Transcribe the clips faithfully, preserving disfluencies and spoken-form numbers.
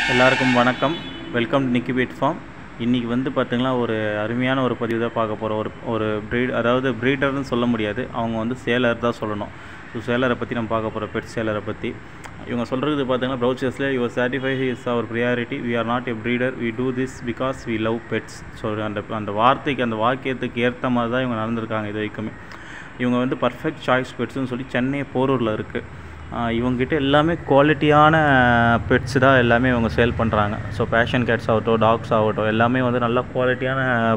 எல்லாருக்கும் வணக்கம். Welcome to Nikipetfarm. இன்றைக்கி வந்து பார்த்திங்கன்னா ஒரு அருமையான ஒரு பதிவு தான் பார்க்க போகிறோம். ஒரு ஒரு ப்ரீட், அதாவது ப்ரீடர்னு சொல்ல முடியாது, அவங்க வந்து சேலர் தான் சொல்லணும். ஸோ சேலரை பற்றி நம்ம பார்க்க போகிறோம், பெட் சேலரை பற்றி. இவங்க சொல்கிறது பார்த்திங்கன்னா ப்ரௌச்சர்ஸில் your satisfy is our priority, we are not a breeder, we do this because we love pets. So அந்த அந்த வார்த்தைக்கு அந்த வாக்கியத்துக்கு ஏற்ற மாதிரி தான் இவங்க நடந்திருக்காங்க இது வரைக்குமே. இவங்க வந்து பர்ஃபெக்ட் சாய்ஸ் பெட்ஸ்னு சொல்லி சென்னை போரூரில் இருக்குது. இவங்ககிட்ட எல்லாமே குவாலிட்டியான பெட்ஸ் தான் எல்லாமே இவங்க சேல் பண்ணுறாங்க. ஸோ பேஷன் கேட்ஸ் ஆகட்டும், டாக்ஸ் ஆகட்டும், எல்லாமே வந்து நல்ல குவாலிட்டியான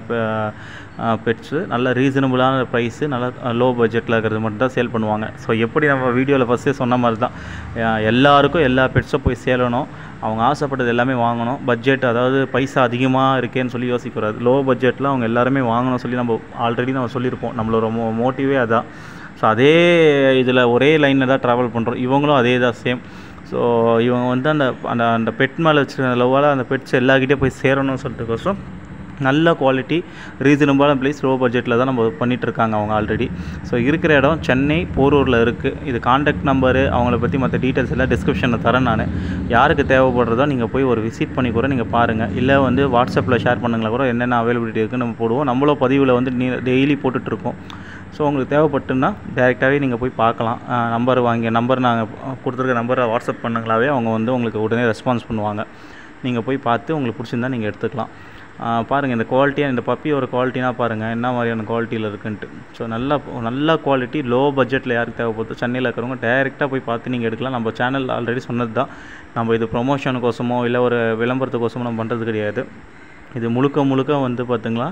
பெட்ஸு, நல்ல ரீசனபுளான ப்ரைஸு, நல்ல லோ பட்ஜெட்டில் இருக்கிறது மட்டும் தான் சேல் பண்ணுவாங்க. ஸோ எப்படி நம்ம வீடியோவில் ஃபஸ்ட்டே சொன்ன மாதிரி தான், எல்லாருக்கும் எல்லா பெட்ஸும் போய் சேலணும், அவங்க ஆசைப்பட்டது எல்லாமே வாங்கணும். பட்ஜெட், அதாவது பைசா அதிகமாக இருக்கேன்னு சொல்லி யோசிக்கூடாது. லோ பட்ஜெட்டில் அவங்க எல்லாருமே வாங்கணும் சொல்லி நம்ம ஆல்ரெடி நம்ம சொல்லியிருப்போம். நம்மளோட மோ மோட்டிவே அதான். ஸோ அதே இதில் ஒரே லைனில் தான் ட்ராவல் பண்ணுறோம். இவங்களும் அதே தான், சேம். ஸோ இவங்க வந்து அந்த அந்த அந்த பெட் மேலே வச்சுருக்க லவ்வால் அந்த பெட்ஸ் எல்லாக்கிட்டே போய் சேரணும்னு சொல்லிட்டுக்கோசரம் நல்ல குவாலிட்டி, ரீசனபிளான ப்ரைஸ், லோ பட்ஜெட்டில் தான் நம்ம பண்ணிகிட்ருக்காங்க அவங்க ஆல்ரெடி. ஸோ இருக்கிற இடம் சென்னை போரூரில் இருக்குது. இது காண்டாக்ட் நம்பரு, அவங்கள பற்றி மற்ற டீட்டெயில்ஸ் எல்லாம் டிஸ்கிரிப்ஷனில் தரேன் நான். யாருக்கு தேவைப்படுறதோ நீங்கள் போய் ஒரு விசிட் பண்ணி கூட நீங்கள் பாருங்கள். இல்லை வந்து வாட்ஸ்அப்பில் ஷேர் பண்ணுங்களா கூட, என்னென்ன அவைலபிலிட்டி இருக்குன்னு நம்ம போடுவோம். நம்மளோ பதிவில் வந்து நீ டெய்லி போட்டுட்ருக்கோம். ஸோ உங்களுக்கு தேவைப்பட்டுன்னா டேரெக்டாகவே நீங்கள் போய் பார்க்கலாம். நம்பர் வாங்கி நம்பர் நாங்கள் கொடுத்துருக்க நம்பரை வாட்ஸ்அப் பண்ணுங்களாவே அவங்க வந்து உங்களுக்கு உடனே ரெஸ்பான்ஸ் பண்ணுவாங்க. நீங்கள் போய் பார்த்து உங்களுக்கு பிடிச்சிருந்தா நீங்கள் எடுத்துக்கலாம். பாருங்கள், இந்த குவாலிட்டியாக, இந்த பப்பியோட குவாலிட்டினா பாருங்கள் என்ன மாதிரியான குவாலிட்டியில் இருக்குன்ட்டு. ஸோ நல்ல நல்ல குவாலிட்டி, லோ பட்ஜெட்டில் யாருக்கு தேவைப்படுது சென்னையில் இருக்கிறவங்க டேரெக்டாக போய் பார்த்து நீங்கள் எடுக்கலாம். நம்ம சேனல் ஆல்ரெடி சொன்னது தான், நம்ம இது ப்ரொமோஷனுக்கோசமோ இல்லை ஒரு விளம்பரத்துக்கோசமோ நம்ம பண்ணுறது கிடையாது. இது முழுக்க முழுக்க வந்து பார்த்திங்களா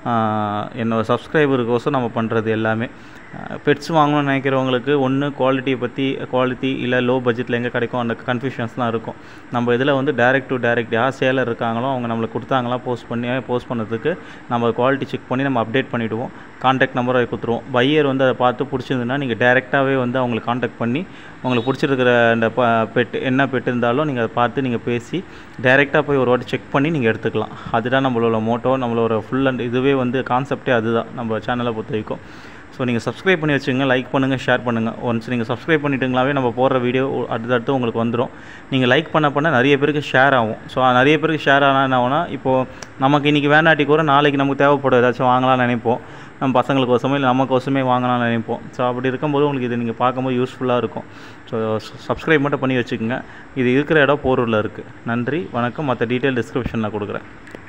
என்னோடய சப்ஸ்கிரைபருக்கோசம் நம்ம பண்ணுறது எல்லாமே. பெட்ஸ் வாங்கணும்னு நினைக்கிறவங்களுக்கு ஒன்று குவாலிட்டியை பற்றி, குவாலிட்டி இல்லை லோ பட்ஜெட்டில் எங்கே கிடைக்கும் அந்த கன்ஃபியூஷன்ஸ் தான் இருக்கும். நம்ம இதில் வந்து டேரெக்ட் டு டேரெக்ட், யார் சேலர் இருக்காங்களோ அவங்க நம்மளுக்கு கொடுத்தாங்களா போஸ்ட் பண்ணி போஸ்ட் பண்ணுறதுக்கு நம்ம குவாலிட்டி செக் பண்ணி நம்ம அப்டேட் பண்ணிவிடுவோம். கான்டாக்ட் நம்பரை கொடுத்துருவோம். பையர் வந்து அதை பார்த்து பிடிச்சிருந்துன்னா நீங்கள் டேரெக்டாகவே வந்து அவங்களுக்கு கான்டாக்ட் பண்ணி உங்களுக்கு பிடிச்சிருக்கிற அந்த ப பெட் என்ன பெட் இருந்தாலும் நீங்கள் அதை பார்த்து நீங்கள் பேசி டேரெக்டாக போய் ஒரு வாட்டி செக் பண்ணி நீங்கள் எடுத்துக்கலாம். அதுதான் நம்மளோட மோட்டோ, நம்மளோட ஃபுல் அண்ட் இதுவே வந்து கான்செப்டே அதுதான் நம்ம சேனலை பொறுத்த வரைக்கும். ஸோ நீங்கள் சப்ஸ்கிரைப் பண்ணி வச்சுங்க, லைக் பண்ணுங்கள், ஷேர் பண்ணுங்கள். ஒன்ஸ் நீங்கள் சப்ஸ்கிரைப் பண்ணிட்டுங்களாவே நம்ம போடுற வீடியோ அடுத்தடுத்து உங்களுக்கு வந்துடும். நீங்கள் லைக் பண்ண பண்ண நிறைய பேருக்கு ஷேர் ஆகும். ஸோ நிறைய பேருக்கு ஷேர் ஆனால் என்ன ஆகும்னா, இப்போது நமக்கு இன்றைக்கி வேணாட்டி கூட நாளைக்கு நமக்கு தேவைப்படும், ஏதாச்சும் வாங்கலாம்னு நினைப்போம். நம்ம பசங்களுக்கோசமே இல்லை நமக்கோசமே வாங்கலாம்னு நினைப்போம். ஸோ அப்படி இருக்கும்போது உங்களுக்கு இது நீங்கள் பார்க்கும்போது யூஸ்ஃபுல்லாக இருக்கும். ஸோ சப்ஸ்கிரைப் மட்டும் பண்ணி வச்சுக்கோங்க. இது இருக்கிற இடம் போரூரில் இருக்குது. நன்றி, வணக்கம். மற்ற டீட்டெயில் டிஸ்கிரிப்ஷனில் கொடுக்குறேன்.